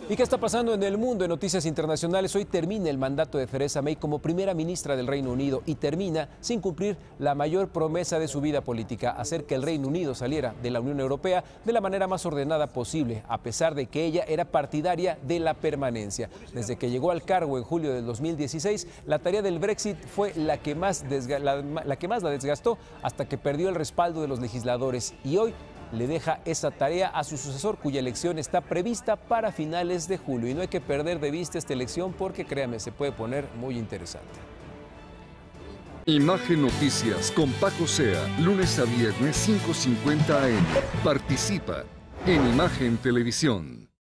¿Y qué está pasando en el mundo? En noticias internacionales, hoy termina el mandato de Theresa May como primera ministra del Reino Unido y termina sin cumplir la mayor promesa de su vida política, hacer que el Reino Unido saliera de la Unión Europea de la manera más ordenada posible, a pesar de que ella era partidaria de la permanencia. Desde que llegó al cargo en julio del 2016, la tarea del Brexit fue la que más la desgastó hasta que perdió el respaldo de los legisladores y hoy le deja esa tarea a su sucesor, cuya elección está prevista para finales de julio. Y no hay que perder de vista esta elección porque, créame, se puede poner muy interesante. Imagen Noticias con Paco Sea, lunes a viernes 5:50 AM. Participa en Imagen Televisión.